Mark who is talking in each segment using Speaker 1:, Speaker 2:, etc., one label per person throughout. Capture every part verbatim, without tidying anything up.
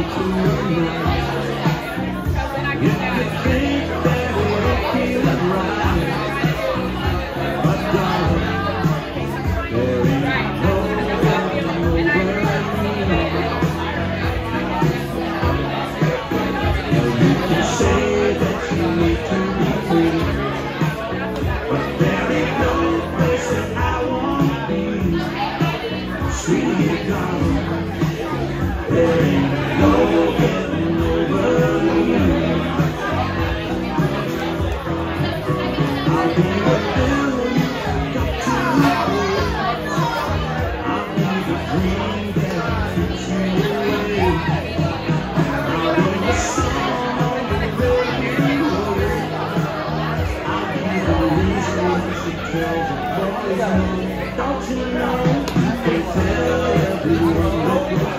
Speaker 1: Don't you know, they tell everyone that you're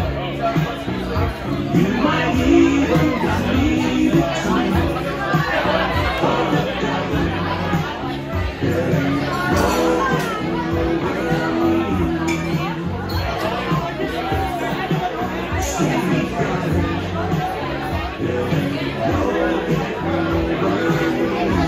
Speaker 1: free. You might even believe it too. All the devil, there ain't no getting over me. Stevie Gunn, there ain't no getting over me.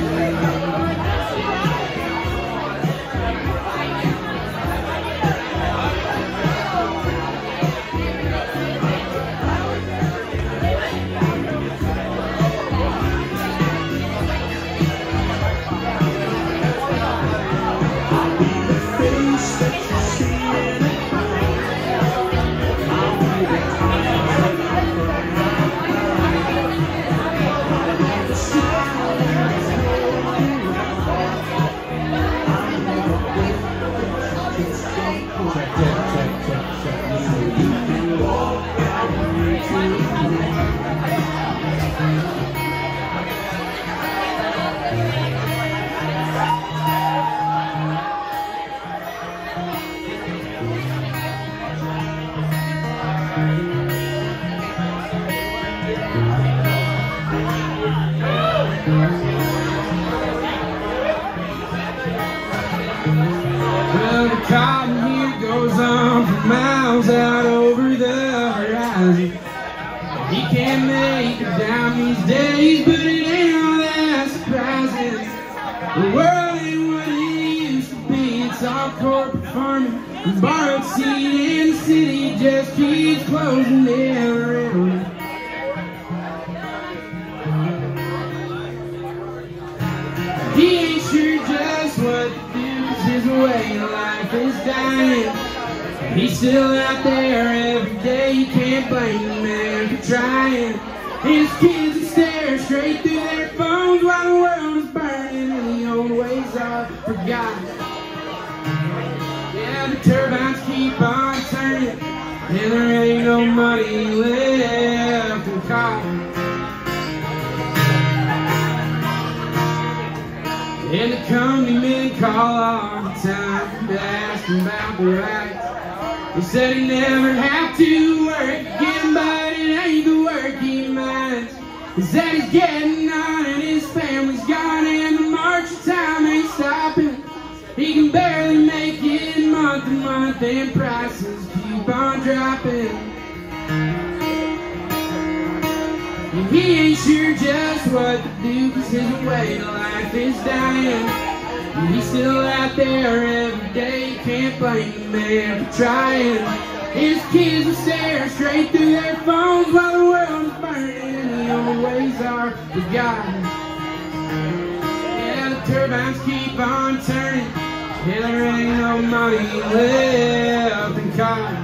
Speaker 2: Well, the cotton here goes on for miles out over the horizon. He can't make it down these days, but it ain't all that surprising. The world ain't what it used to be. It's all corporate farming and borrowed seed, and the city just keeps closing down. He ain't sure just what to do, 'cause his way of life is dying. He's still out there every day, you can't blame the man for trying. His kids will stare straight through their phones while the world is burning and the old ways are forgotten. Yeah, the turbines keep on turning and there ain't no money left in cotton. And the company men call all the time to ask him about the rights. He said he never have to work again, but it ain't the work he minds. Is that he's getting on and his family's gone, and the march of time ain't stopping. He can barely make it month to month, and prices keep on dropping. And he ain't sure just what to do, 'cause his way of life is dying. And he's still out there every day, can't blame the man for trying. His kids will stare straight through their phones while the world is burning and the old ways are forgotten. Yeah, the turbines keep on turning, and there ain't no money left in cotton.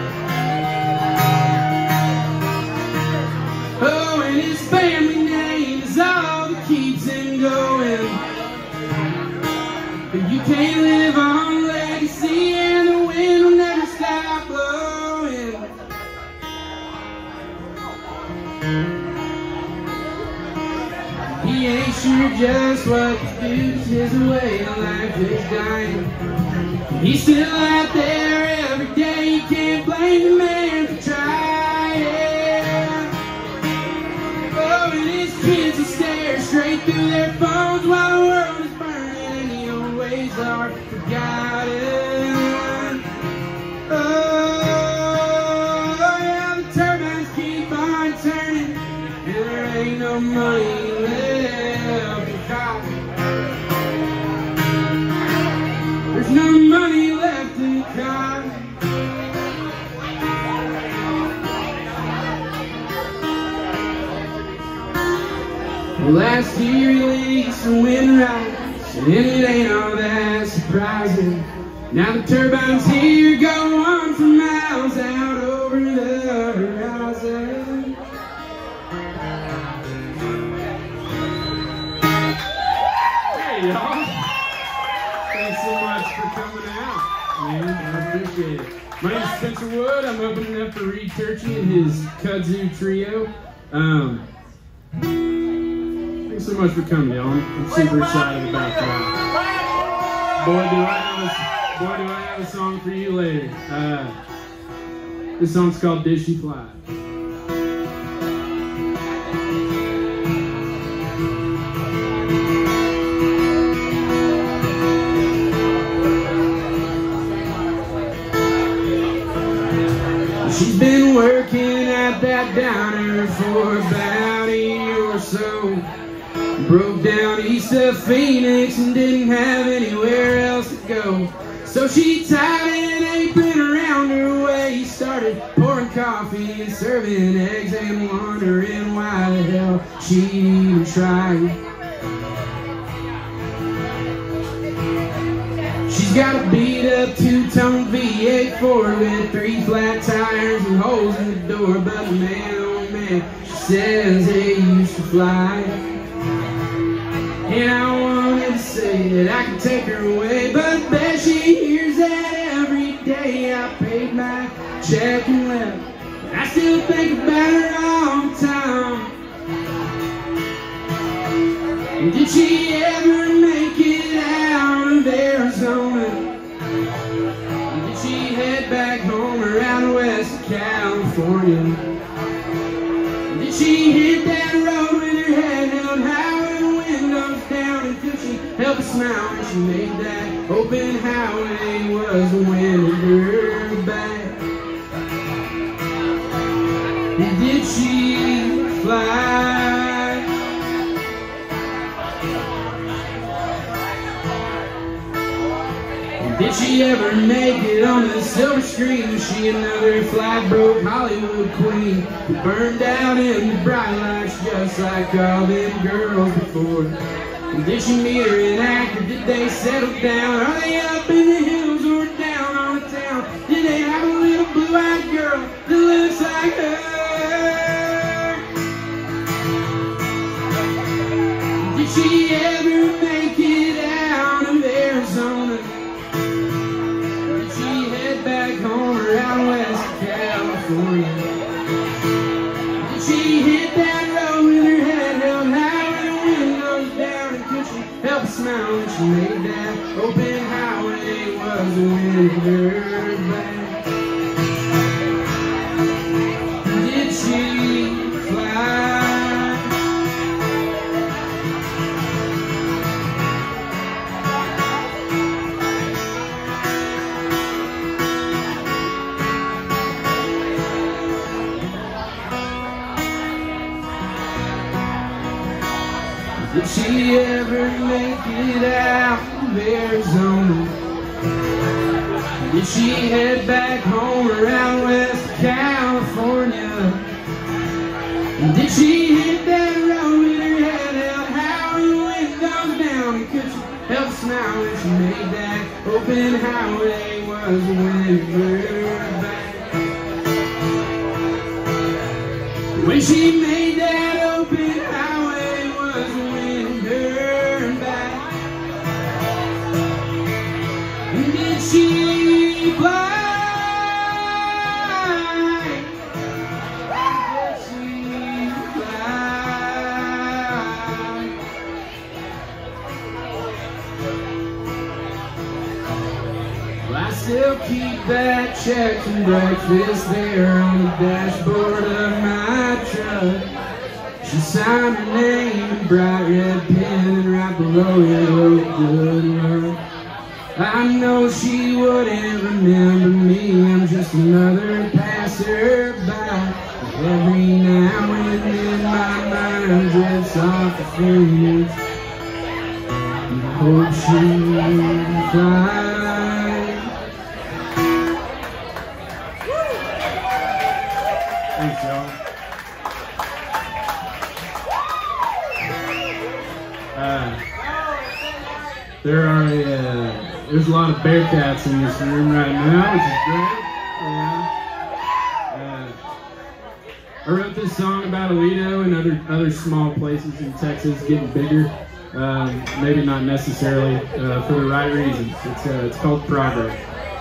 Speaker 2: Oh, and his family name is all that keeps him going. But you can't live on legacy, and the wind will never stop blowing. He ain't sure just what to do, 'cause his way of life is dying. He's still out there every day, you can't blame the man for trying. Oh, and his kids will stare straight through their phones while the world is burning and the old ways are forgotten. Oh, yeah, the turbines keep tide turning, and there ain't no money left in cotton. There's no money left in cotton. Well, last year he released the wind rise, and it ain't all that surprising. Now the turbines here go on for miles out over the horizon. Hey y'all, thanks so much for coming out, man. I appreciate it. My name's Spencer Wood. I'm opening up for Turchi and his kudzu trio. Um, thanks so much for coming, y'all. I'm, I'm super excited about that. Boy, do I have a Boy, do I have a song for you later. Uh, this song's called Did She Fly? She's been working at that diner for about a year or so. Broke down east of Phoenix and didn't have anywhere else to go. So she tied an apron around her waist, started pouring coffee and serving eggs and wondering why the hell she even tried. She's got a beat up two-tone V eight Ford with three flat tires and holes in the door, but man, oh man, she says they used to fly. And I wanted to say that I could take her away, but I bet she hears that every day. I paid my check and left, but I still think about her all the time. And did she ever make it out of Arizona? And did she head back home around west California? And did she hit that road with her head held high? Down, and could she help a smile when she made that open highway was the wind at her back? And did she fly? And did she ever make it on the silver screen? Was she another flat broke Hollywood queen who burned out in the bright lights just like all them girls before? And did she meet her in act, or did they settle down? Are they up in the hills or down on the town? Did they have a little blue-eyed girl that looks like her? Did she ever make it out of Arizona? Or did she head back home around West California? Did she hit that road with her head held high? Help smile when she made that open highway was the wind at her back. Did she fly? Did she ever make it out of Arizona? Did she head back home around West California? And did she hit that road with her head held high when the wind goes down? And could she help smile when she made that open highway was the wind at her back? When she made that open highway was the wind at her back. And did she fly? Did she fly? Well, I still keep that check and breakfast there on the dashboard of my truck. She signed her name in bright red pen, and right below it wrote good luck. I know she wouldn't remember me, I'm just another passerby. Every now times with softer fingers. Hope she flies. Thanks, y'all. Uh, there are a, uh, there's a lot of Bearcats in this room right now, which is great. Yeah. Uh, I wrote this song about Aledo and other other small places in Texas getting bigger. Um, maybe not necessarily uh, for the right reasons. It's uh, it's called Progress.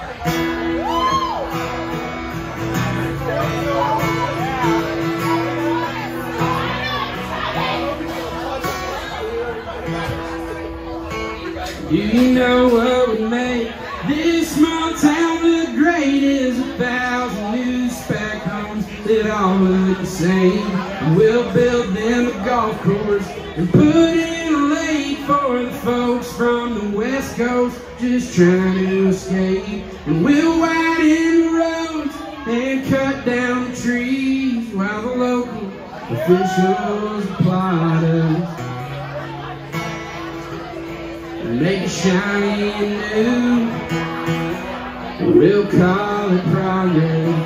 Speaker 2: Do you know what would make this small town look great? Is a thousand new spec homes that all look the same. And we'll build them a golf course and put in a lake for the folks from the west coast just trying to escape. And we'll widen the roads and cut down the trees while the local officials applaud us. Make it shiny and new, we'll call it progress.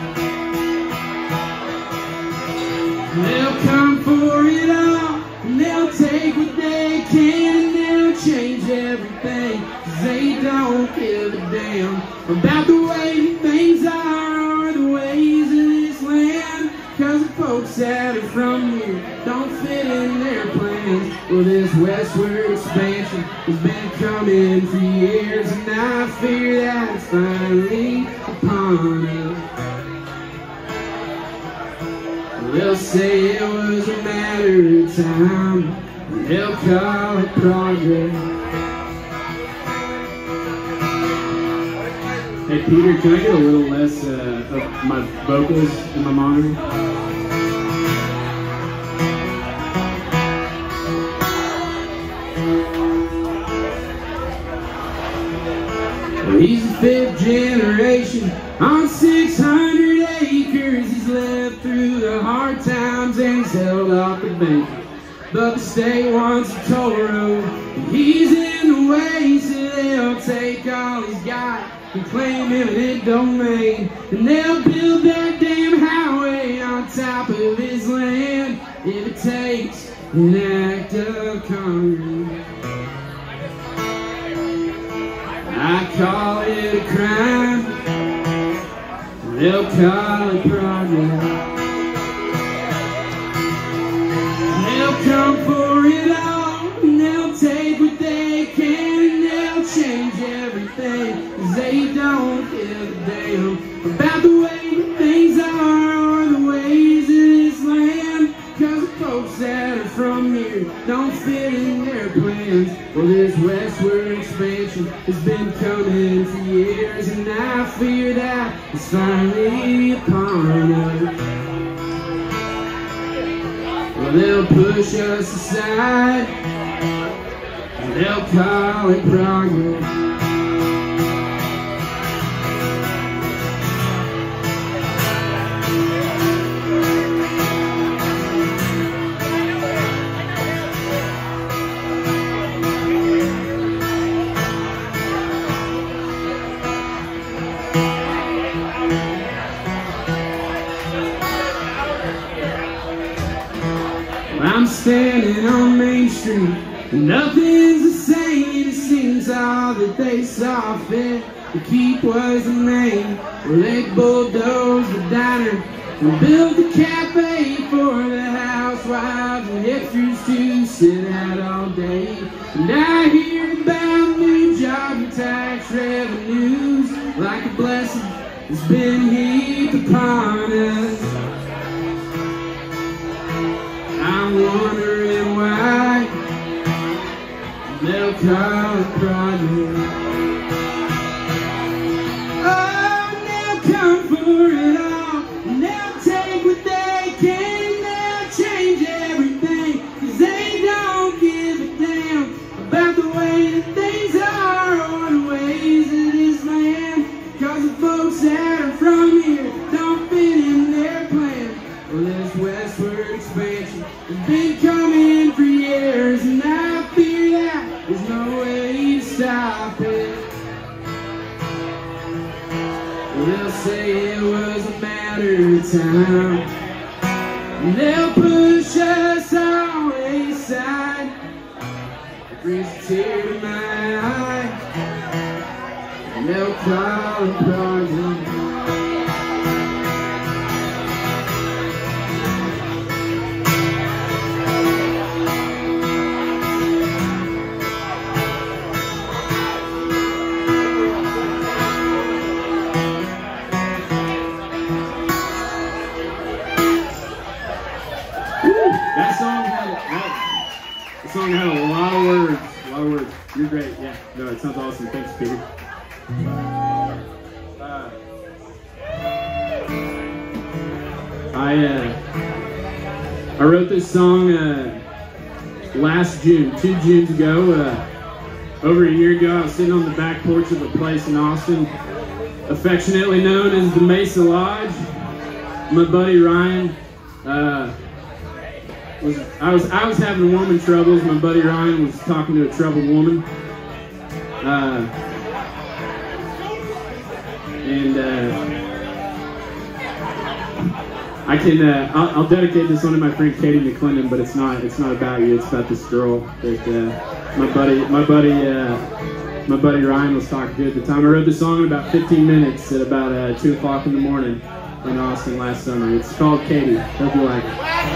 Speaker 2: They'll come for it all, and they'll take what they can, and they'll change everything, 'cause they don't give a damn about the way things are or the ways of this land. 'Cause the folks that are from here don't fit in their plans. Well, this westward expansion has been coming for years, and I fear that it's finally upon us. They'll say it was a matter of time, and they'll call it progress. Hey Peter, can I get a little less uh, of my vocals in my monitor? He's the fifth generation on six hundred acres. He's lived through the hard times and he's held off the bank. But the state wants a toll road, and he's in the way, so they'll take all he's got and claim eminent domain. And they'll build that damn highway on top of his land if it takes an act of Congress. I call it a crime, they'll call it progress. They'll come for it all, and they'll take what they can, and they'll change everything, 'cause they don't give a damn about the way that things are or the ways of this land. 'Cause the folks that are from here don't fit in their plans. Well, this westward expansion has been coming for years, and I fear that it's finally upon us. Well, they'll push us aside, and they'll call it progress. I'm standing on Main Street, and nothing's the same. It seems all that they saw fit to keep was the name. Well, they bulldozed the diner and built a cafe for the housewives and hipsters to sit at all day. And I hear about new job and tax revenues like a blessing has been heaped upon us. I'm wondering why they'll call it progress. Oh, they'll come for it all, and they'll take what they can, and they'll change everything, 'cause they don't give a damn about the way that things are or the ways of this land. 'Cause the folks that are from here don't fit in their plan. Well, this westward expansion It's been coming for years, and I fear that there's no way to stop it. They'll say it was a matter of time, and they'll push us all aside. It brings a tear to my eye, and they'll call it poison. That song had, that, that song had a lot of words, a lot of words. You're great, yeah. No, it sounds awesome. Thanks, Peter. Uh, I uh, I wrote this song uh, last June, two Junes ago. Uh, over a year ago, I was sitting on the back porch of a place in Austin, affectionately known as the Mesa Lodge. My buddy Ryan. Uh, Was, I was I was having woman troubles. My buddy Ryan was talking to a troubled woman, uh, and uh, I can uh, I'll, I'll dedicate this one to my friend Katie McClendon, but it's not it's not about you. It's about this girl that uh, my buddy my buddy uh, my buddy Ryan was talking to at the time. I wrote this song in about fifteen minutes at about uh, two o'clock in the morning in Austin last summer. It's called Katie. Hope you like it.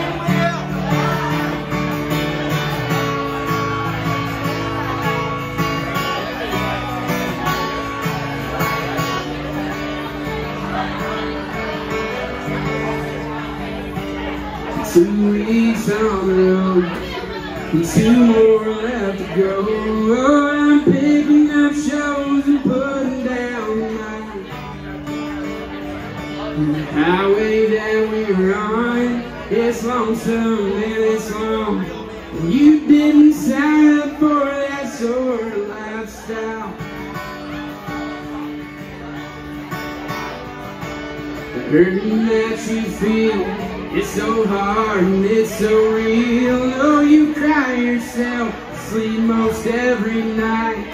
Speaker 2: Two weeks on the road, and two more left to go. Oh, I'm picking up shows and putting down mine. And the highway that we're on, it's lonesome and it's long. And you didn't sign up for that sort of lifestyle. The hurting that you feel, it's so hard and it's so real. Oh, you cry yourself to sleep most every night.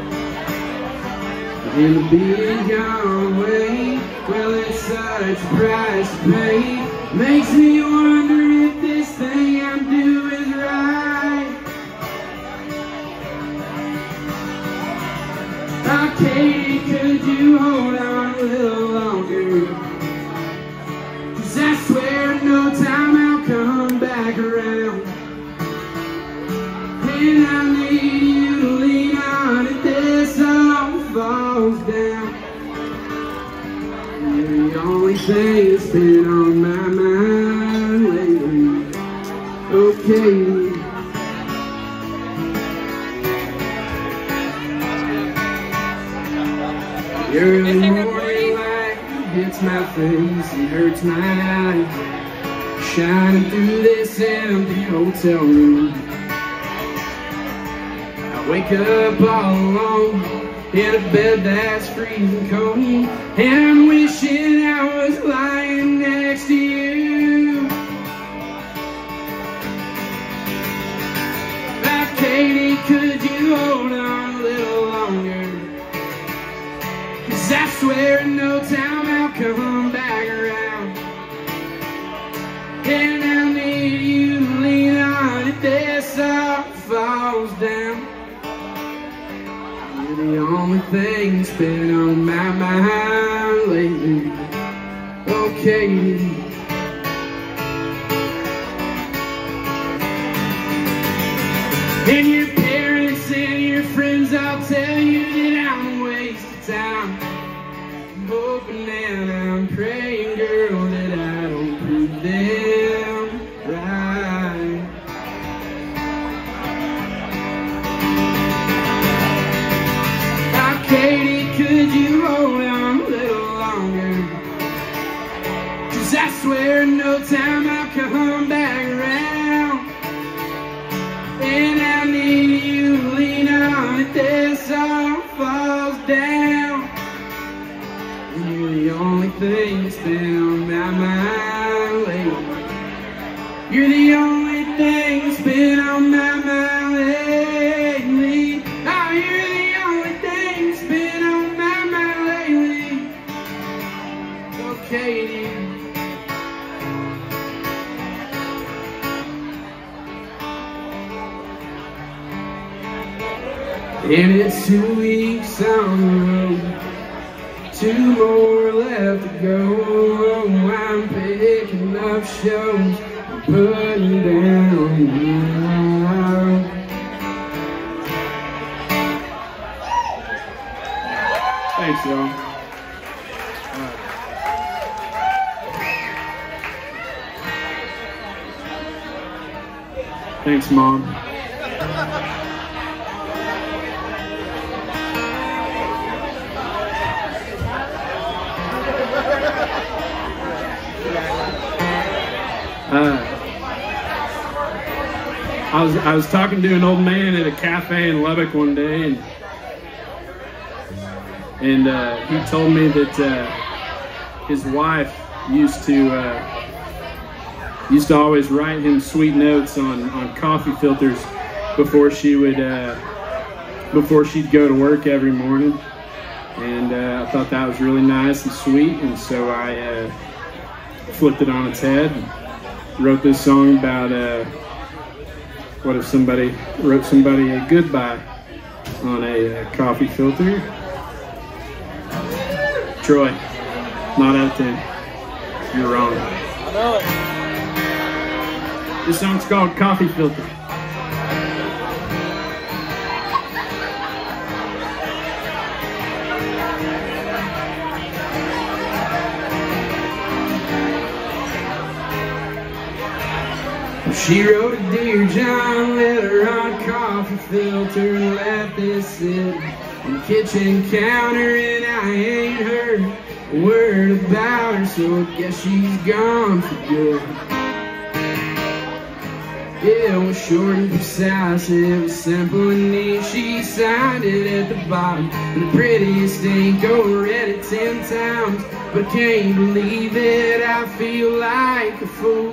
Speaker 2: And the being gone away, well, it's such a price to pay. Makes me wonder if this thing I'm doing is right. Oh, Katie, could you hold on a little longer? I swear no time I'll come back around. And I need you to lean on if this all falls down. You're the only thing that's been on my mind lately. Okay. You're the morning light hits my face and hurts my eyes, shining through this empty hotel room. I wake up all alone in a bed that's freezing cold, and I'm wishing I was lying next to you. Like, Katie, could you hold on a little longer? I swear in no time I'll come back around. And I need you to lean on if this all falls down. You're the only thing that's been on my mind lately. Okay. And your parents and your friends all tell you that I'm a waste of time. Hoping and I'm praying, girl, that I don't prove them right. Oh, Katie, could you hold on a little longer? 'Cause I swear in no time I'll come back around. And I need you to lean on if this all falls down. You're the only thing that's been on my mind lately. You're the only thing's been on my mind lately. Oh, you're the only thing that's been on my mind lately. Oh, Katie. And it's two weeks on the road, two more left to go. I'm picking up shows, putting down now. Thanks, y'all. Thanks, Mom. Uh, I was I was talking to an old man at a cafe in Lubbock one day, and and uh, he told me that uh, his wife used to uh, used to always write him sweet notes on on coffee filters before she would uh, before she'd go to work every morning, and uh, I thought that was really nice and sweet, and so I uh, flipped it on its head. And wrote this song about uh, what if somebody wrote somebody a goodbye on a uh, coffee filter. Troy, not out of ten. You're wrong.
Speaker 3: I know it.
Speaker 2: This song's called Coffee Filter. She wrote a Dear John letter on coffee filter and left this sit on the kitchen counter, and I ain't heard a word about her, so I guess she's gone for good. Yeah, it was short and precise, it was simple and neat. She signed it at the bottom in the prettiest ink. Oh, read it ten times, but I can't believe it. I feel like a fool.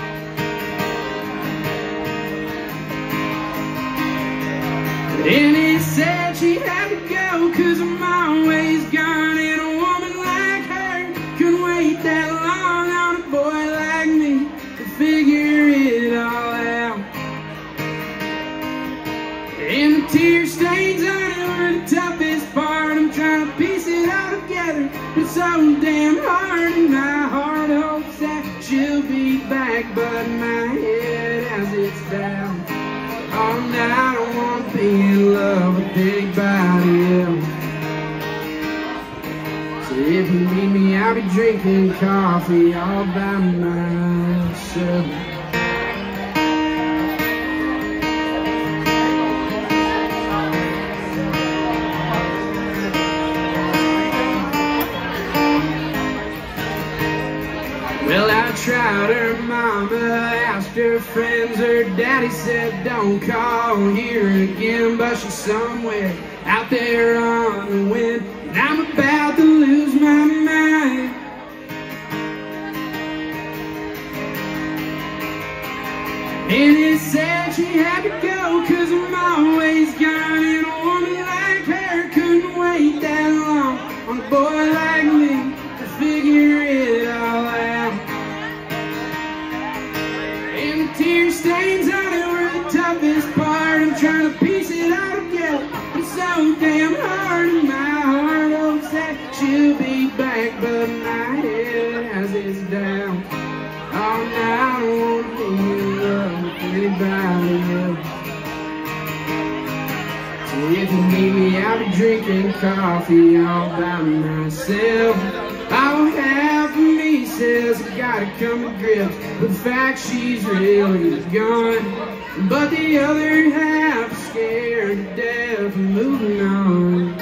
Speaker 2: And he said she had to go, cause I'm always gone, and a woman like her couldn't wait that long on a boy like me to figure it all out. And the tear stains on it were the toughest part. I'm trying to piece it all together, but it's so damn hard, and my heart hopes that she'll be back, but my head has its down. Oh, now I don't want to be in love with anybody else. So if you need me, I'll be drinking coffee all by myself. Well, I tried her mama, asked her friends, her daddy said don't call here again, but she's somewhere out there on the wind, and I'm about to lose my mind. And he said she had to go, cause I'm always gone, and a woman like her couldn't wait that long on a boy like me to figure it all out. And the tear stains on it were the toughest part. I'm trying to piece it all together, it's so damn hard, and my heart hopes that she'll be back, but my head has its down. Oh, now I don't want to be in love with anybody else. So if you need me, I'll be drinking coffee all by myself. All half of me says I gotta come to grips with the fact she's really gone, but the other half is scared to death of moving on.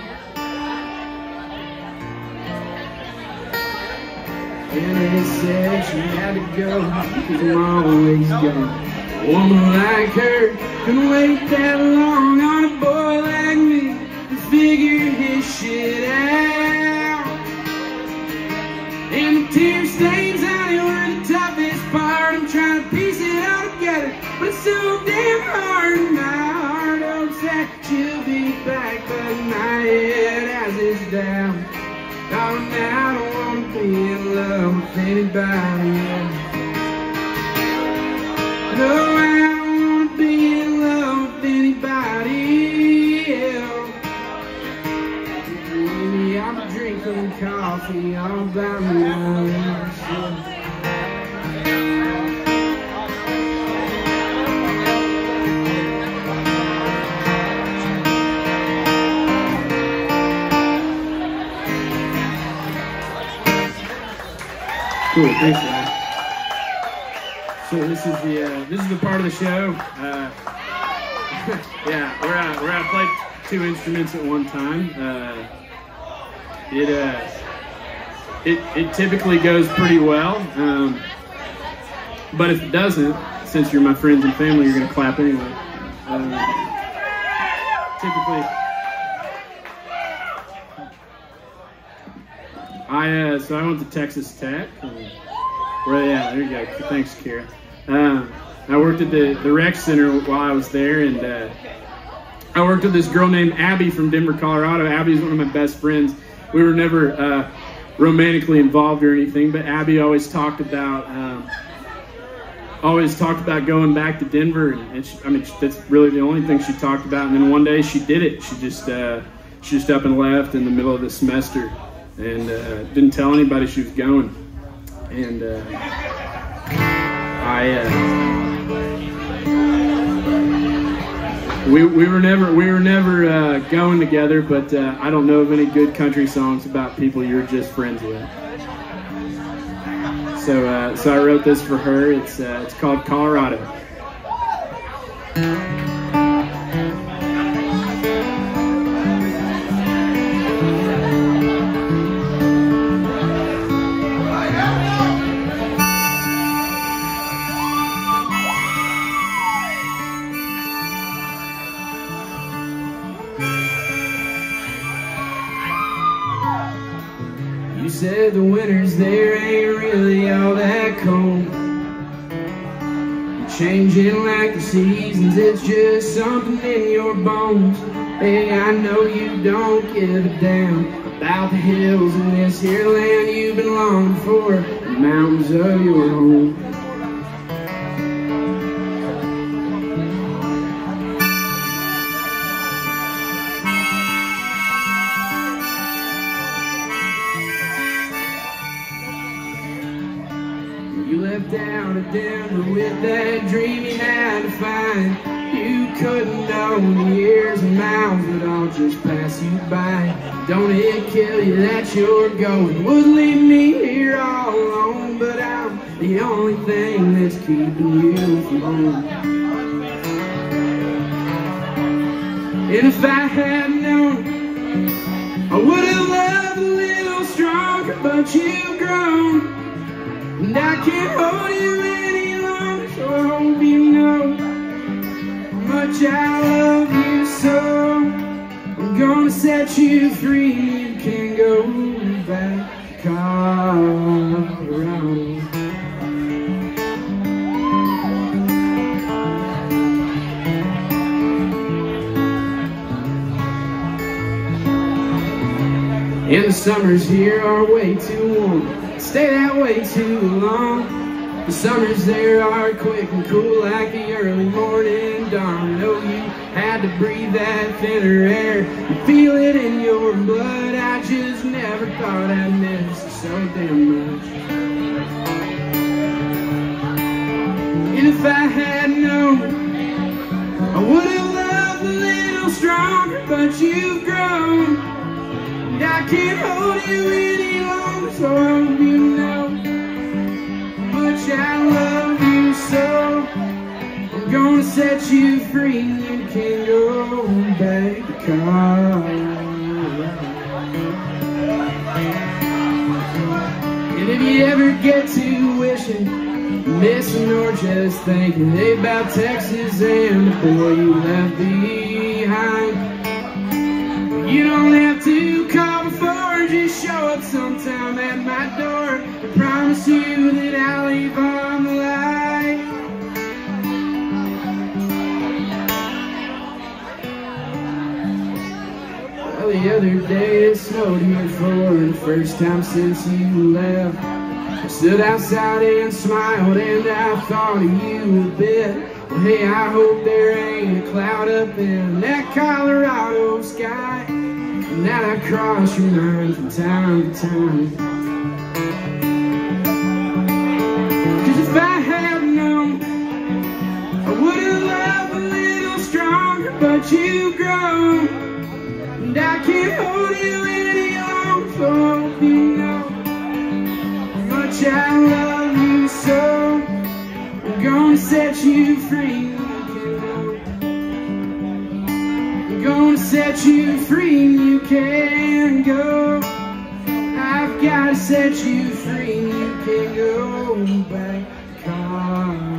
Speaker 2: And they said she had to go, cause I'm always gone. A woman like her can wait that long on a boy like me to figure his shit out. And the tear stains on it were the toughest part. I'm trying to piece it all together, but it's so damn hard, and my heart hopes that you'll be back, but my head has its down. Oh, now I don't want to be in love with anybody else. No, I don't want to be in love with anybody else. Maybe I'm drinking coffee all by myself. Cool, thanks, man. So this is the uh, this is the part of the show. Uh, yeah, where I where I play two instruments at one time. Uh, it uh, it it typically goes pretty well, um, but if it doesn't, since you're my friends and family, you're gonna clap anyway. Um, typically. I uh, so I went to Texas Tech. And, well, yeah, there you go. Thanks, Kara. Uh, I worked at the the rec center while I was there, and uh, I worked with this girl named Abby from Denver, Colorado. Abby's one of my best friends. We were never uh, romantically involved or anything, but Abby always talked about um, always talked about going back to Denver, and, and she, I mean that's really the only thing she talked about. And then one day she did it. She just uh, she just up and left in the middle of the semester. And uh, didn't tell anybody she was going, and uh, I uh, we we were never we were never uh, going together. But uh, I don't know of any good country songs about people you're just friends with. So uh, so I wrote this for her. It's uh, it's called Colorado. You said the winters there ain't really all that cold. You're changing like the seasons, it's just something in your bones. Hey, I know you don't give a damn about the hills in this here land you've been longing for, the mountains of your home. You left out of Denver with that dream you had to find. You couldn't know the years and miles would all just pass you by. Don't it kill you that you're going? Would leave me here all alone, but I'm the only thing that's keeping you from home. And if I had known, I would have loved a little stronger, but you've grown. And I can't hold you any longer, so I hope you know how much I love you so. I'm gonna set you free, you can go back to Colorado. And the summers here are way too warm, stay that way too long. The summers there are quick and cool like the early morning dawn. Know you had to breathe that thinner air, you feel it in your blood. I just never thought I'd miss you so damn much. And if I had known, I would have loved a little stronger, but you've grown. And I can't hold you any longer, so I hope you know how much I love you so. I'm gonna set you free, you can go back to Colorado. And if you ever get to wishing, missing, or just thinking about Texas and the boy you left behind, you don't have to call before, just show up sometime at my door. I promise you that I'll leave on the light. other day it snowed here for the first time since you left. I stood outside and smiled and I thought of you a bit. Well, hey, I hope there ain't a cloud up in that Colorado sky and that I cross your mind from time to time. Cause if I had known, I would have loved a little stronger, but you've grown and I can't hold you any longer. So I hope you know how much I love you so. I'm gonna set you free, you can go. I'm gonna set you free, you can go. I've gotta set you free, you can go back to Colorado.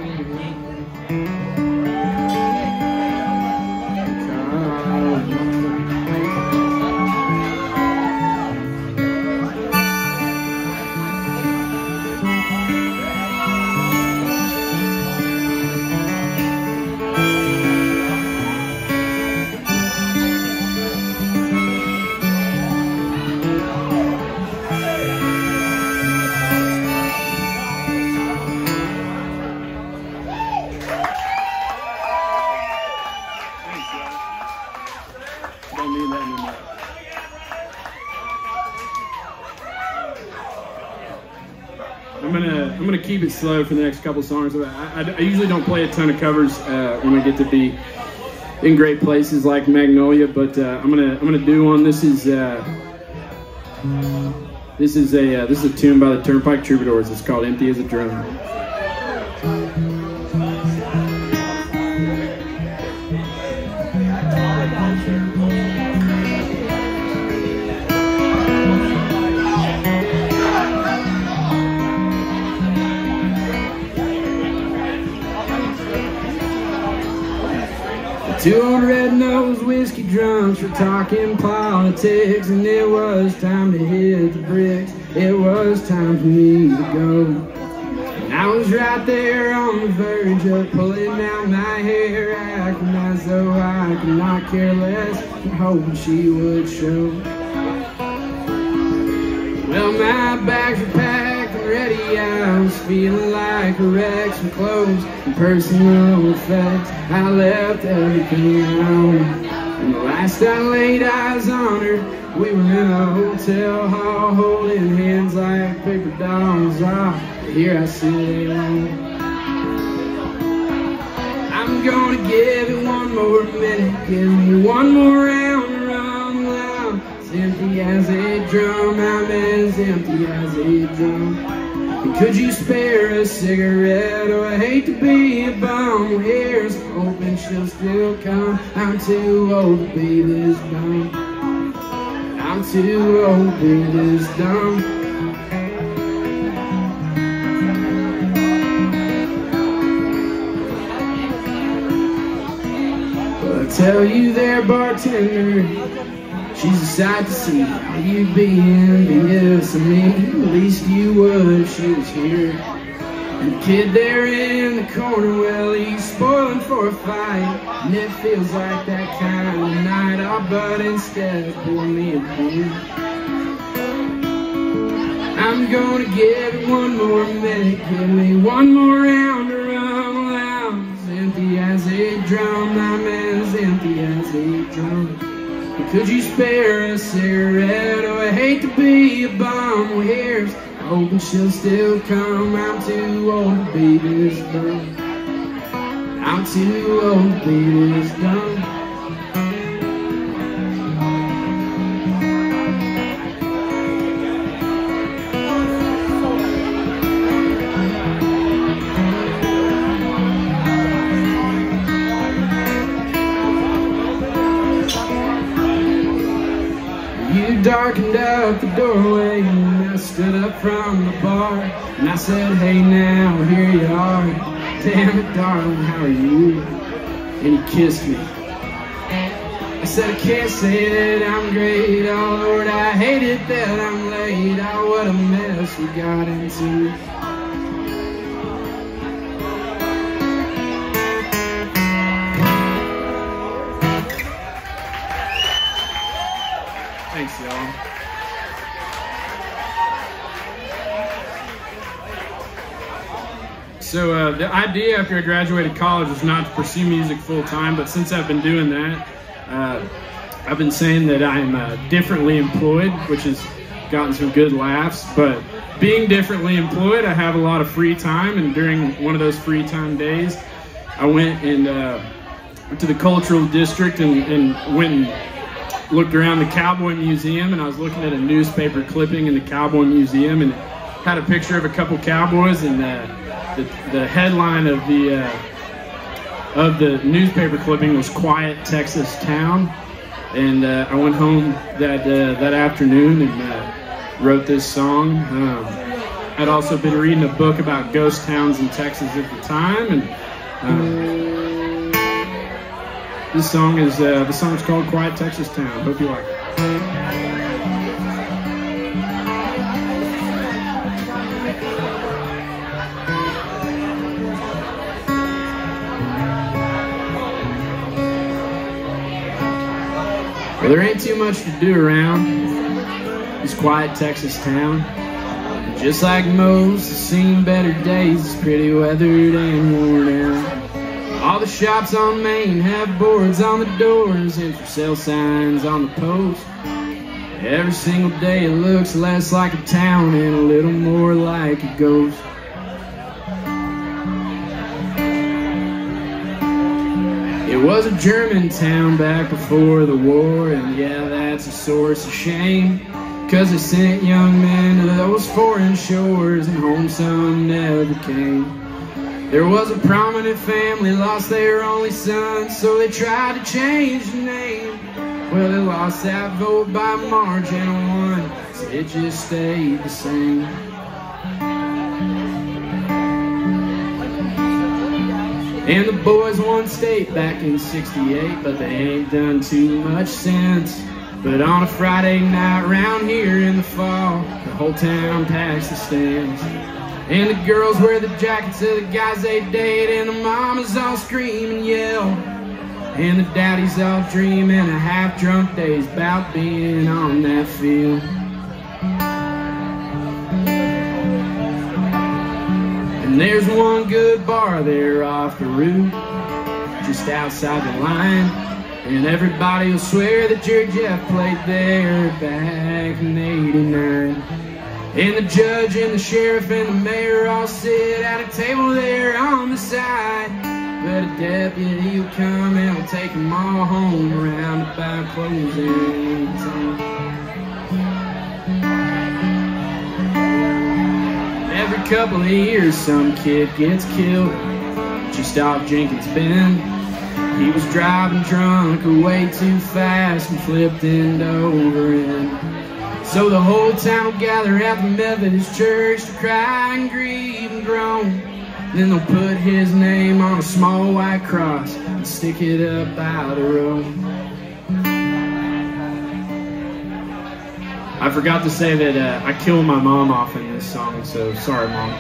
Speaker 2: I'm gonna I'm gonna keep it slow for the next couple songs. I, I, I usually don't play a ton of covers uh, when I get to be in great places like Magnolia, but uh, I'm gonna I'm gonna do one. This is uh, this is a uh, this is a tune by the Turnpike Troubadours. It's called "Empty as a Drum." Two old red-nosed whiskey drunks were talking politics, and it was time to hit the bricks. It was time for me to go. And I was right there on the verge of pulling out my hair, acting as though I could not care less, and hoping she would show. Well, my bags were packed and ready. I was feeling like a wreck. Some clothes and personal effects. I left everything alone. And the last I laid eyes on her, we were in a hotel hall, holding hands like paper dolls. Ah, here I sit alone. I'm gonna give it one more minute. Give me one more round to run loud. As empty as a drum, I'm as empty as a drum. And could you spare a cigarette? Oh, I hate to be a bum. Here's hoping she'll still come. I'm too old to be this dumb. I'm too old to be this dumb. Well, I tell you there, bartender, she's a sight to see. How you be envious of me? At least you would if she was here. And the kid there in the corner, well, he's spoiling for a fight. And it feels like that kind of night. Oh, but instead, pour me a beer. I'm gonna give it one more minute. Give me one more round to run loud. As empty as a drum, I'm as empty as a drum. Could you spare a cigarette? Oh, I hate to be a bum. Well, here's hoping she'll still come. I'm too old to be this dumb. I'm too old to be this dumb. You darkened up the doorway and I stood up from the bar and I said, hey now, here you are. Damn it, darling, how are you? And he kissed me. I said, I can't say that I'm great. Oh Lord, I hate it that I'm late. Oh, what a mess we got into. So uh, the idea after I graduated college was not to pursue music full time, but since I've been doing that, uh, I've been saying that I'm uh, differently employed, which has gotten some good laughs. But being differently employed, I have a lot of free time, and during one of those free time days, I went and uh, went to the cultural district and, and went and looked around the Cowboy Museum, and I was looking at a newspaper clipping in the Cowboy Museum, and it had a picture of a couple cowboys, and uh, the, the headline of the uh, of the newspaper clipping was "Quiet Texas Town." And uh, I went home that uh, that afternoon and uh, wrote this song. Um, I'd also been reading a book about ghost towns in Texas at the time, and um, this song is uh, the song is called "Quiet Texas Town." Hope you like it. Well, there ain't too much to do around this quiet Texas town. Just like most, it's seen better days. It's pretty weathered and worn out. All the shops on Main have boards on the doors and for sale signs on the post. Every single day it looks less like a town and a little more like a ghost. It was a German town back before the war, and yeah, that's a source of shame, 'cause they sent young men to those foreign shores and home some never came. There was a prominent family, lost their only son, so they tried to change the name. Well, they lost that vote by margin of one, so it just stayed the same. And the boys won state back in sixty-eight, but they ain't done too much since. But on a Friday night round here in the fall, the whole town packs the stands. And the girls wear the jackets of the guys they date, and the mamas all scream and yell. And the daddies all dreaming of half-drunk days about being on that field. And there's one good bar there off the route, just outside the line. And everybody will swear that your Jeff played there back in eighty-nine. And the judge and the sheriff and the mayor all sit at a table there on the side. But a deputy will come and will take them all home around about closing time. Every couple of years some kid gets killed just off Jenkins Bend. He was driving drunk or way too fast and flipped end over end. So the whole town will gather at the Methodist church to cry and grieve and groan. Then they'll put his name on a small white cross and stick it up by the road. I forgot to say that uh, I killed my mom off in this song, so sorry, Mom.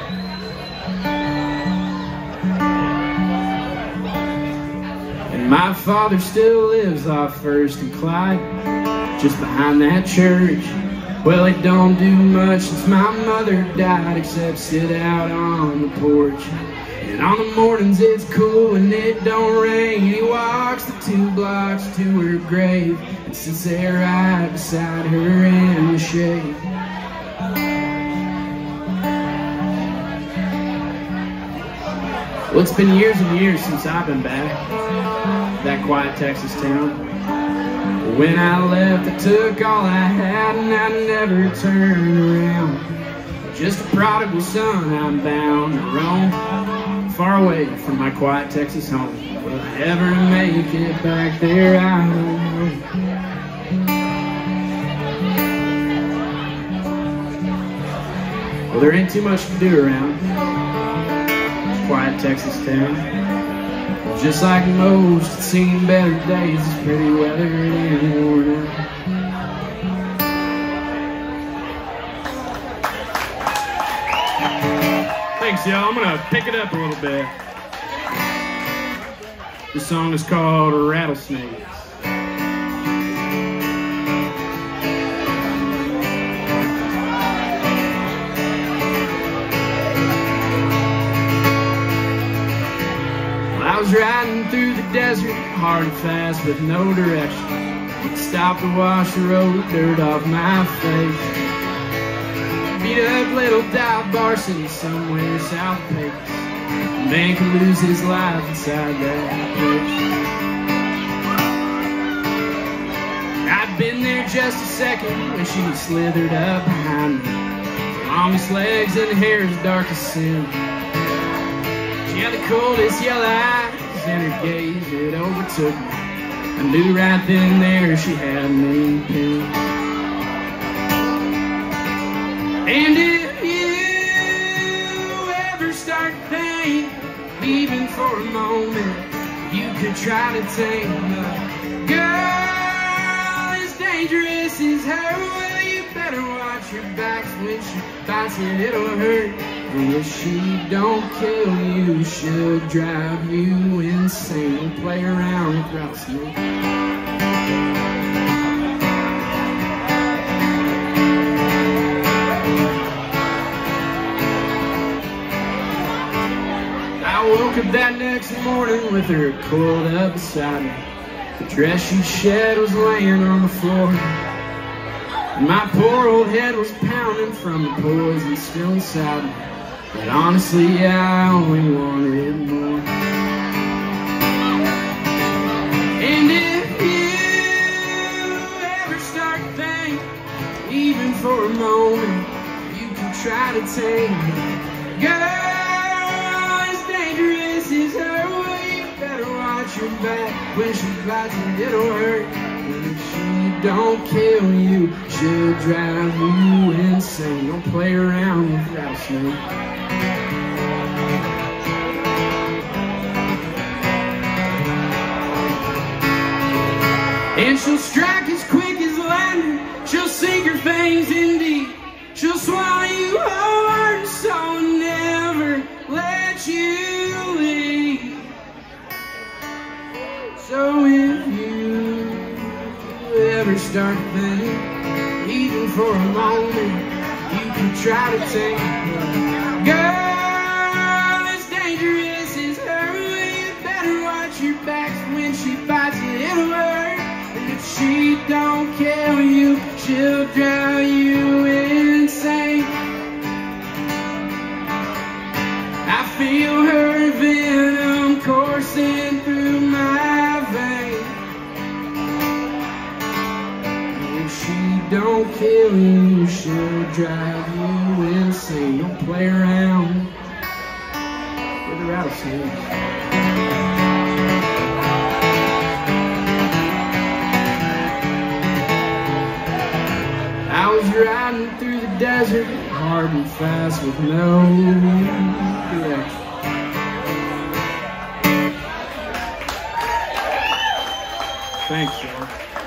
Speaker 2: And my father still lives off First and Clyde, just behind that church. Well, he don't do much since my mother died, except sit out on the porch. And on the mornings it's cool and it don't rain. He walks the two blocks to her grave and sits there right beside her in the shade. Well, it's been years and years since I've been back to that quiet Texas town. When I left, I took all I had and I never turned around. Just a prodigal son, I'm bound to roam far away from my quiet Texas home. Will I ever make it back there? I don't know. Well, there ain't too much to do around this quiet Texas town. Just like most, it's seen better days. It's pretty weathered and worn out. Thanks, y'all. I'm gonna pick it up a little bit. This song is called Rattlesnakes. was riding through the desert, hard and fast with no direction. Stopped to wash the road dirt off my face. Beat up little dive bar city somewhere south of Vegas. A man can lose his life inside that place. I'd been there just a second when she slithered up behind me. Longest legs and hair as dark as sin. She had the coldest yellow eyes and her gaze, it overtook me. I knew right then and there she had me pinned. And if you ever start to think, even for a moment, you could try to tame the girl as dangerous as her, well, you better watch your backs when she bites it, it'll hurt. And if she don't kill you, she'll drive you insane. Don't play around with rattlesnake. I woke up that next morning with her coiled up beside me. The dress she shed was laying on the floor. And my poor old head was pounding from the poison still inside me. But honestly, yeah, I only wanted more. And if you ever start to think, even for a moment, you can try to tame me. Girl as dangerous as her, well, you better watch your back when she bites you, it'll hurt. And if she don't kill you, she'll drive you insane. Don't play around with rattlesnake. And she'll strike as quick as lightning. She'll sink her fangs in deep. She'll swallow you hard and so never let you leave. So if you ever start to think, even for a moment, you can try to take her. Girl as dangerous as her, you better watch your backs when she bites you, it'll hurt. If she don't kill you, she'll drive you insane. I feel her venom coursing through my veins. If she don't kill you, she'll drive you insane. Don't play around with the rattlesnake. I was riding through the desert, hard and fast with no direction. Thanks, John.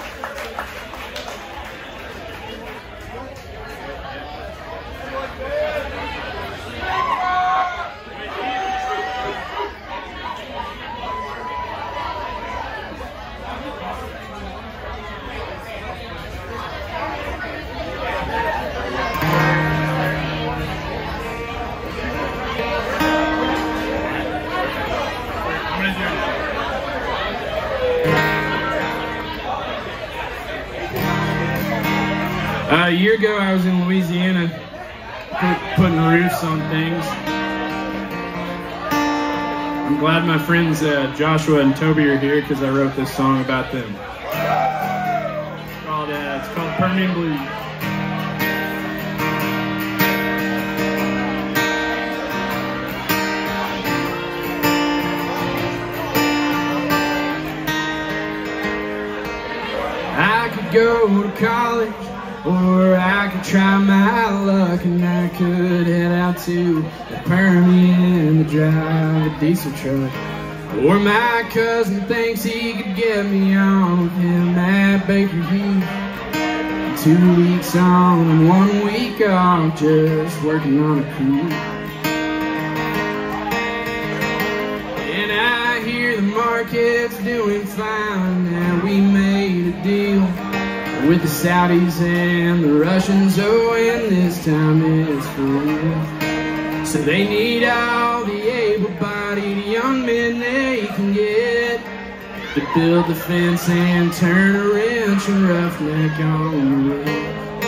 Speaker 2: Uh, a year ago, I was in Louisiana put, putting roofs on things. I'm glad my friends uh, Joshua and Toby are here because I wrote this song about them. It's called, uh, it's called Permian Blues. I could go to college, or I could try my luck, and I could head out to the Permian to drive a diesel truck. Or my cousin thinks he could get me on with him at Baker Hughes. Two weeks on and one week off, just working on a crew. And I hear the market's doing fine, and we made a deal with the Saudis and the Russians, oh, and this time it's for real. So they need all the able-bodied young men they can get. to build the fence and turn a wrench and roughneck on the road.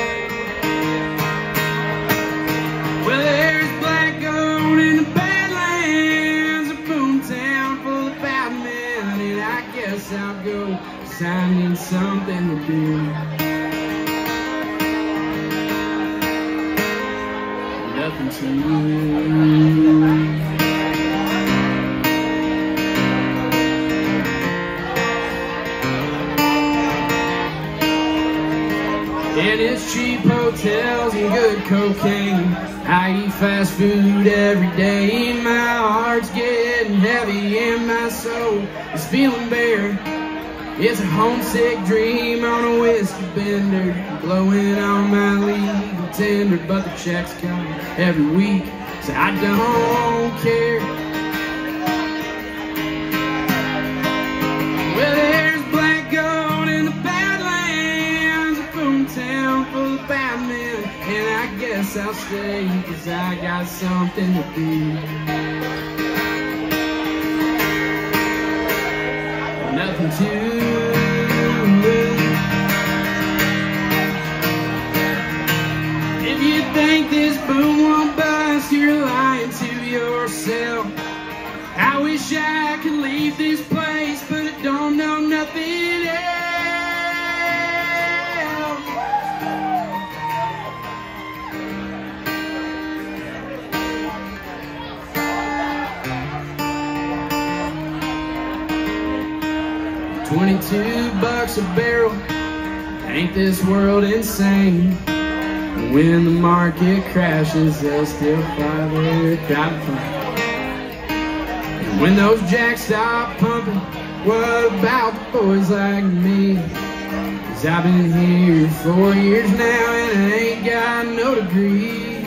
Speaker 2: Well, there's black gold in the Badlands, a boomtown full of bad men, and I guess I'll go finding something to do. Nothing to lose. And it's cheap hotels and good cocaine. I eat fast food every day. My heart's getting heavy and my soul is feeling bare. It's a homesick dream on a whiskey bender, blowing on my legal tender, but the checks come every week, so I don't care. Well, there's black gold in the Badlands, a boomtown full of bad men, and I guess I'll stay, 'cause I got something to do. Nothing to lose. If you think this boom won't bust, you're lying to yourself. I wish I could leave this place, but I don't know nothing else. Twenty-two bucks a barrel, ain't this world insane? When the market crashes, they'll still fly their cotton pump. And when those jacks stop pumping, what about the boys like me? 'Cause I've been here four years now and I ain't got no degree.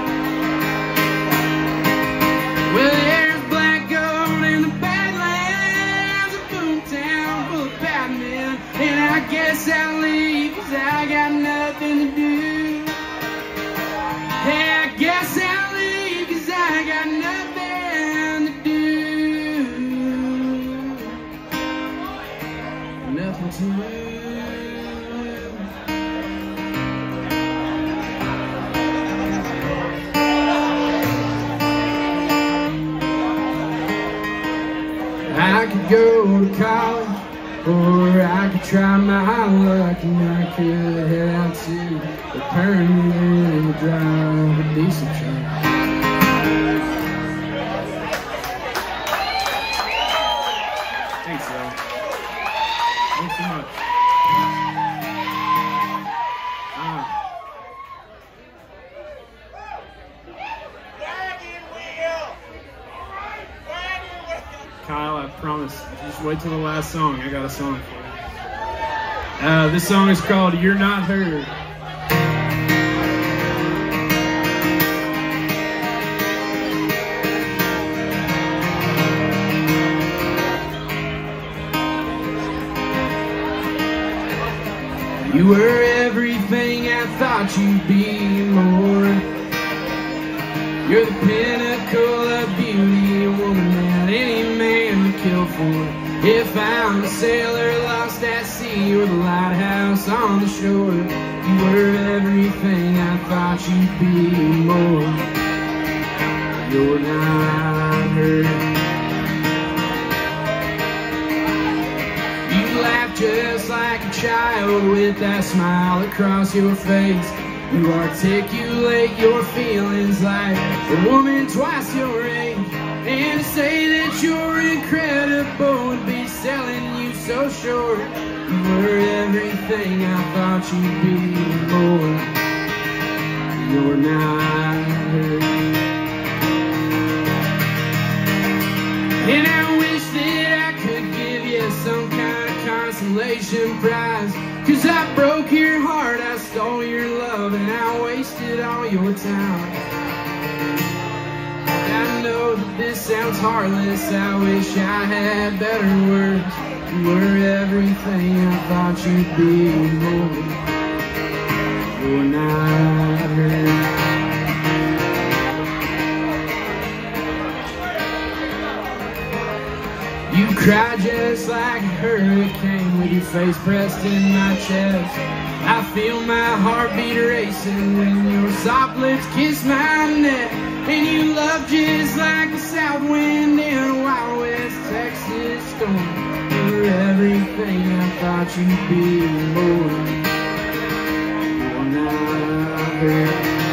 Speaker 2: Well, there's black gold in the Badlands, a boomtown full of bad men, and I guess I'll leave 'cause I got nothing to do. Yeah, I guess I'll leave 'cause I got nothing to do. Nothing to lose. I could go to college, or I could try my luck, and I could head out to the Permian and drive a decent truck. Thanks, Will. Thanks so much. Ah. Kyle, I promise. Just wait till the last song. I got a song for you. Uh, this song is called You're Not Heard. You were everything I thought you'd be, more. You're the pinnacle of beauty, a woman that any man would kill for. If I'm a sailor lost at sea, or the lighthouse on the shore, you were everything I thought you'd be, more. You're not heard. You laugh just like a child with that smile across your face. You articulate your feelings like a woman twice your age. And to say that you're incredible would be selling you so short. You were everything I thought you'd be, more. You're not heard. And I wish that I could give you some kind of consolation prize, 'cause I broke your heart, I stole your love, and I wasted all your time. I know that this sounds heartless, I wish I had better words. You were everything I thought you'd be, more. You're not heard. You cry just like a hurricane with your face pressed in my chest. I feel my heartbeat racing when your soft lips kiss my neck. And you love just like the south wind in a wild west Texas storm. You're everything I thought you'd be more. You're not her.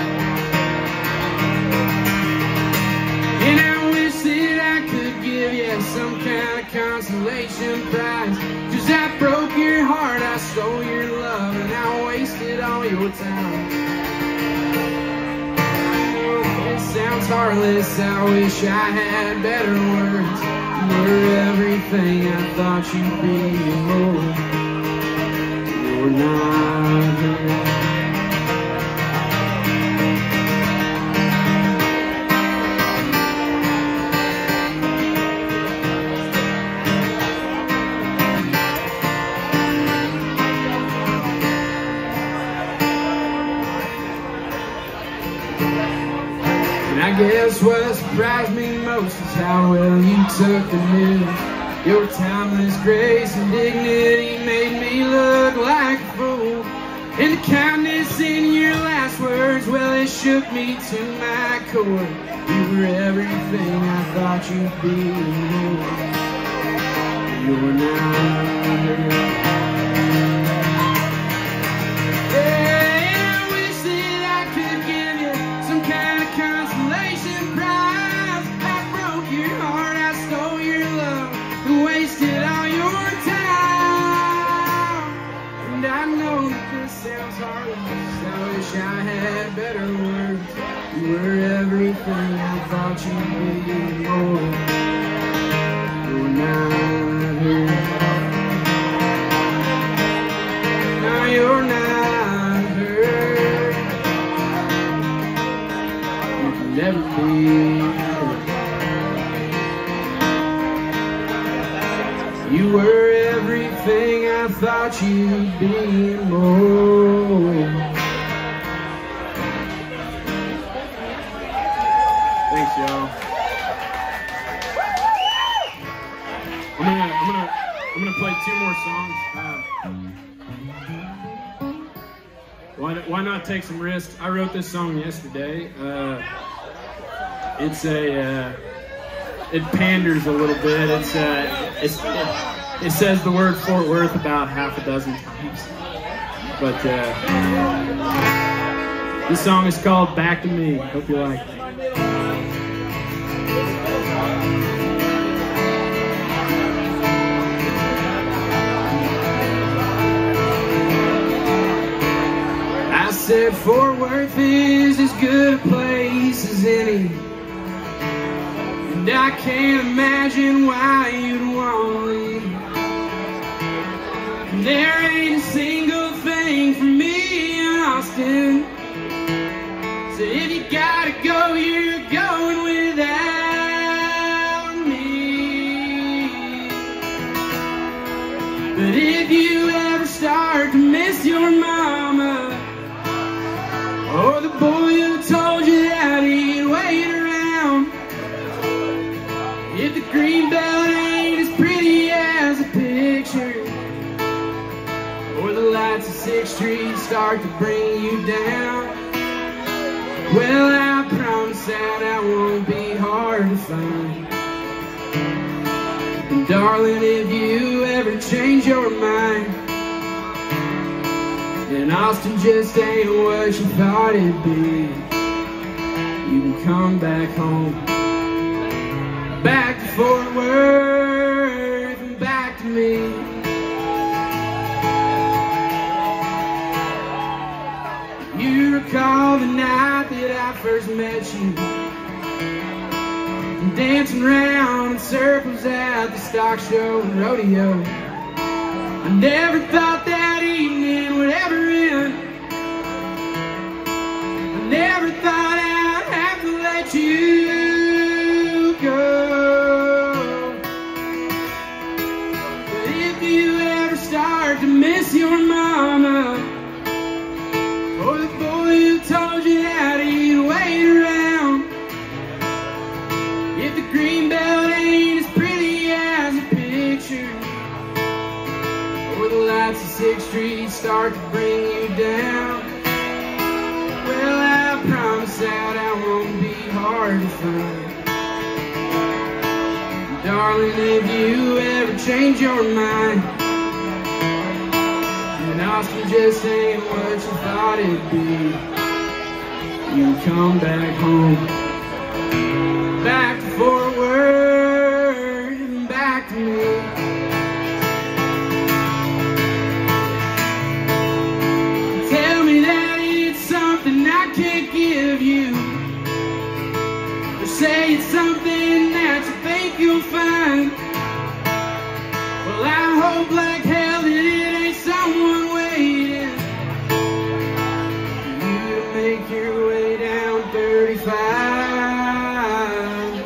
Speaker 2: And I wish that I could give you some kind of consolation prize. Cause I broke your heart, I stole your love, and I wasted all your time. It sounds heartless, I wish I had better words. You were everything I thought you'd be more. You're not her. I guess what surprised me most is how well you took the news. Your timeless grace and dignity made me look like a fool. And the kindness in your last words, well, it shook me to my core. You were everything I thought you'd be more. You're not her. Sounds heartless, I wish I had better words. You were everything I thought you'd be more. You're not her. No, you're not her. You can never be her. You were everything I thought you'd be more. Thanks, y'all. I'm gonna, I'm gonna, I'm gonna play two more songs. Uh, why, why not take some risks? I wrote this song yesterday. Uh, it's a, uh, it panders a little bit. It's, uh, it's. It, It says the word Fort Worth about half a dozen times. But uh, this song is called Back to Me. Hope you like it. I said Fort Worth is as good a place as any. And I can't imagine why you'd want to leave. There ain't a single thing for me in Austin. So if you gotta go, you're going without me. But if you ever start to miss your mama, or the boy who told you that he'd wait around, if the green belt ain't as pretty as a picture, or the lights of sixth street start to bring you down, well, I promise that I won't be hard to find. And darling, if you ever change your mind, then Austin just ain't what you thought it'd be. You can come back home, back to Fort Worth, and back to me. You recall the night that I first met you, and dancing around in circles at the stock show and rodeo. I never thought that evening would ever end. I never thought I'd have to let you go. But if you ever start to miss your mama, or the boy who told you that he'd wait around, if the green belt ain't as pretty as a picture, streets start to bring you down, well, I promise that I won't be hard to find. Darling, if you ever change your mind, and Austin just ain't what you thought it'd be, you come back home, back to Fort Worth, and back to me. Tell me that it's something I can't give you, or say it's something that you think you'll find. Well, I hope like hell that it ain't someone waiting for you to make your way down thirty-five.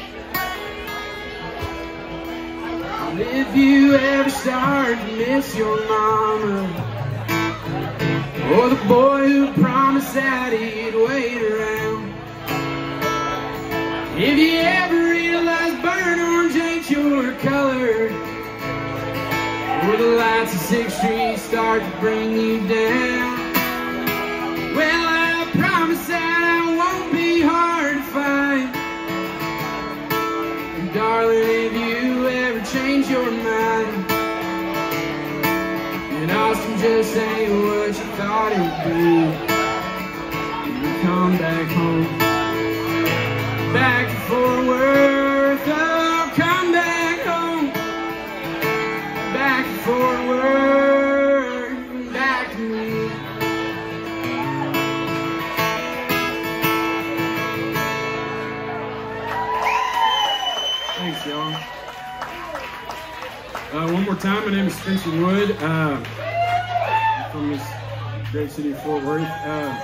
Speaker 2: And if you ever start to miss your mama, or the boy who promised that he'd wait around, if you ever realize burnt orange ain't your color, or the lights of Sixth Street start to bring you down, well, I promise that I won't be hard to find. And darling, if you ever change your mind, and Austin just ain't what you thought it'd be, you come back home, back to Fort Worth. Oh, come back home, back to Fort Worth, back to me. Thanks, y'all. Uh, one more time, my name is Spencer Wood, uh, from this great city of Fort Worth. Uh,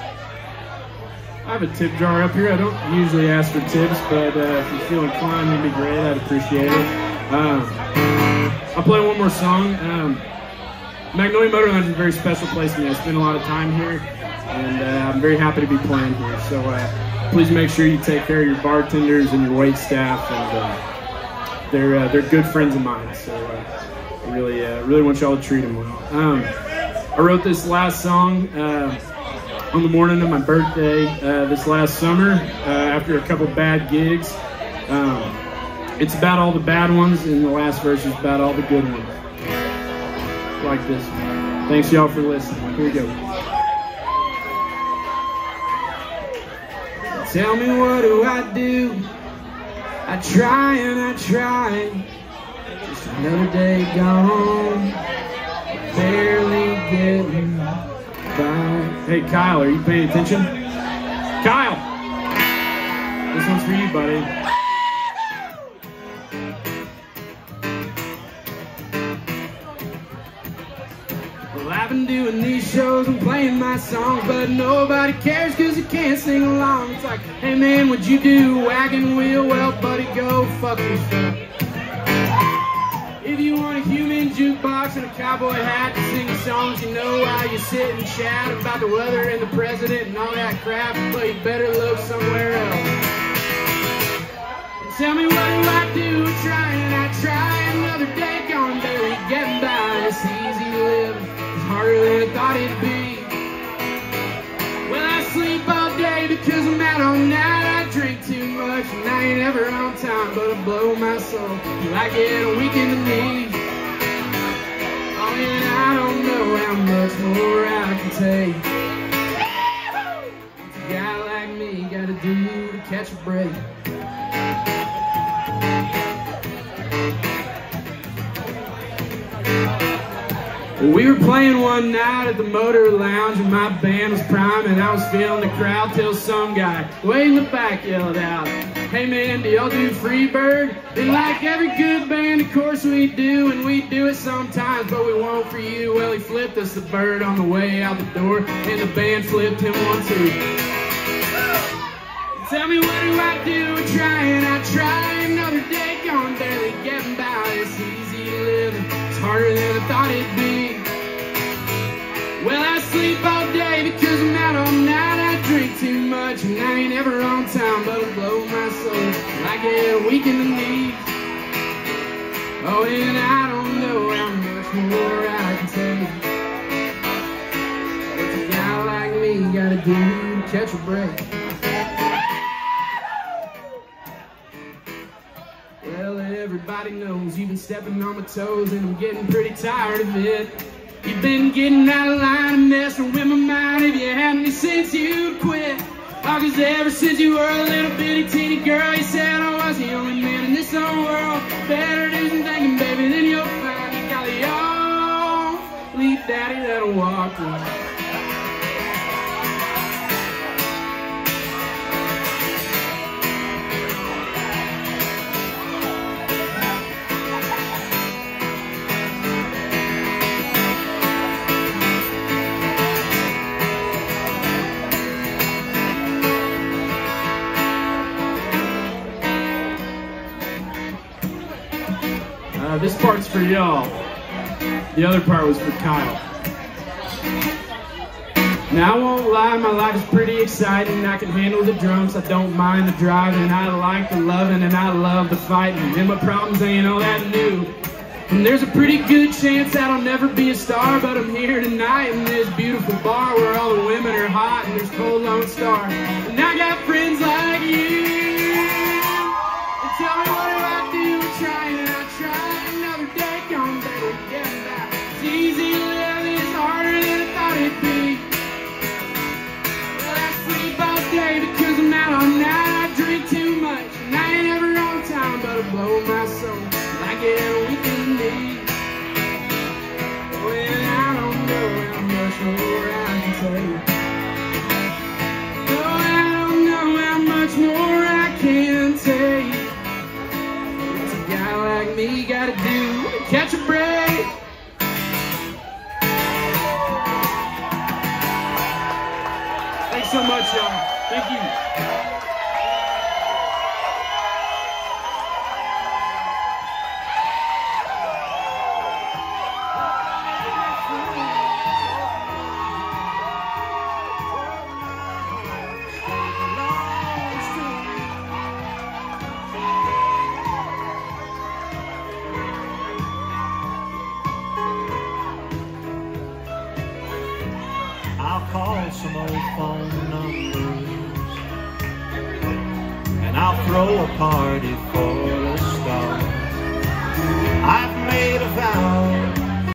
Speaker 2: I have a tip jar up here. I don't usually ask for tips, but uh, if you feel inclined, it'd be great. I'd appreciate it. Uh, I'll play one more song. Um, Magnolia Motor Lounge is a very special place to me. I spend a lot of time here, and uh, I'm very happy to be playing here. So uh, please make sure you take care of your bartenders and your wait staff, and uh, they're uh, they're good friends of mine. So uh, I really uh, really want y'all to treat them well. Um, I wrote this last song Uh, on the morning of my birthday uh, this last summer, uh, after a couple bad gigs. Um, it's about all the bad ones, and the last verse is about all the good ones. Like this one. Thanks y'all for listening. Here we go. Tell me, what do I do? I try and I try. Just another day gone, barely getting by. Hey, Kyle, are you paying attention? Kyle! This one's for you, buddy. Well, I've been doing these shows and playing my songs, but nobody cares because you can't sing along. It's like, hey man, what'd you do? Wagon wheel? Well, buddy, go fuck yourself. If you want a human jukebox and a cowboy hat to sing songs, you know, while you sit and chat about the weather and the president and all that crap, but you better look somewhere else. And tell me, what do I do? I try and I try. Another day gone, barely getting by. It's easy to live, it's harder than I thought it'd be. Well, I sleep all day because I'm out all night. I drink too much and I ain't ever on time, but I blow my soul till I get weak in the knees. Oh, and I don't know how much more I can take. What's a guy like me gotta do to catch a break? We were playing one night at the Motor Lounge and my band was priming. I was feeling the crowd till some guy way in the back yelled out, hey man, do y'all do Freebird? And like every good band, of course we do, and we do it sometimes, but we won't for you. Well, he flipped us the bird on the way out the door, and the band flipped him one too. Tell me, what do I do? I try and I try. Another day gone, barely getting by. It's easy to live, it's harder than I thought it'd be. Well, I sleep all day because I'm out all night. I drink too much and I ain't ever on time, but it'll blow my soul. I get weak in the knees. Oh, and I don't know how much more I can take. catch a break. Well, everybody knows you've been stepping on my toes, and I'm getting pretty tired of it. You've been getting out of line and messing with my mind. If you had me since you quit, oh, 'cause ever since you were a little bitty teeny girl, you said I was the only man in this whole world. Better do some thinking, baby, then you'll find you got the only daddy that'll walk with you. Uh, this part's for y'all. The other part was for Kyle. Now I won't lie, my life is pretty exciting. I can handle the drums, I don't mind the driving. I like the loving and I love the fighting. And my problems ain't all that new. And there's a pretty good chance that I'll never be a star, but I'm here tonight in this beautiful bar where all the women are hot and there's cold lone star. And I got friends like you. And tell me what do I do? I'm trying and I try. Another day gone, baby, get back. It's easy to live, it's harder than I thought it'd be. Well, I sleep all day because I'm out all night. I drink too much and I ain't ever on time, but I blow my soul like a weekend day. Well, I don't know how much more I can take. No, I don't know how much more I can take. What's a guy like me gotta do to catch a break? Thanks so much, y'all. Thank you.
Speaker 1: I'll call some old phone numbers, and I'll throw a party for the stars. I've